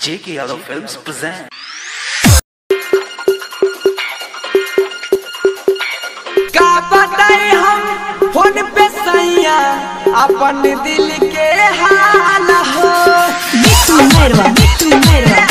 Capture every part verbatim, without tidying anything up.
J K Yadav Films present. का बताए हम फोन पे सैया अपन दिल के हाल हो। बिट्टू मेरवा बिट्टू मेरवा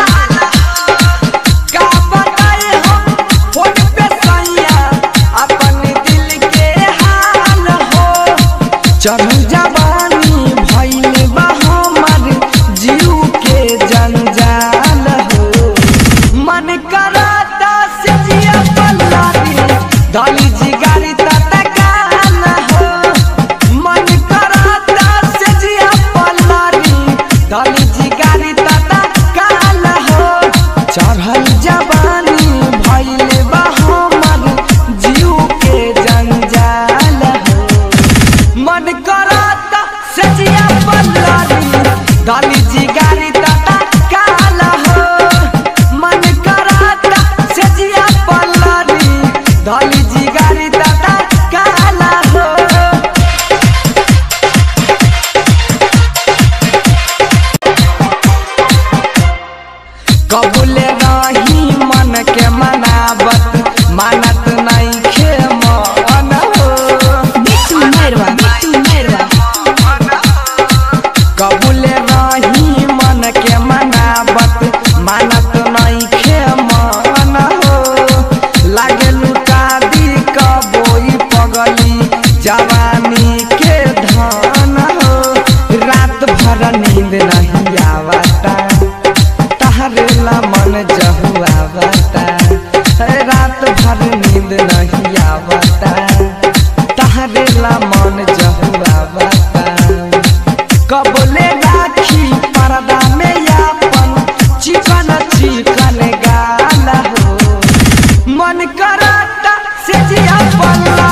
का बताए हम फोन पे सैया अपन दिल के हाल हो। चढ़ल जवानी भइल बा हमर जीव के जंजाल हो। मन कराता से जिया पल्लारी डाली जी गाड़ी तत्काल हो। मन कराता से जिया पल्लारी डाली जी गाड़ी तत्काल हो। चढ़ल जवानी भइल बा हमर जीव के जंजाल हो। मन कराता से जिया पल्लारी डाली जी गाड़ी तत्काल हो। मन कराता से जिया पल्लारी डाली जी गाड़ी तत्काल हो। कबूले रही मन के मनावत मानत नहीं खे मन हो। बिट्टू मेरवा बिट्टू मेरवा कबूले रही मन के मनावत मानत नहीं खे मन हो। लागे लुटा दी कबोई पगली जवानी के धन हो। रात भर नींद नहीं आवता तहरेला मन जहुआवता। रात भर नींद नहीं आवता तहरेला मन जहुआवता। कबले राखी पर्दा में यापन चिकन चिकन गाल हो। मन कराता से जिया पल्ला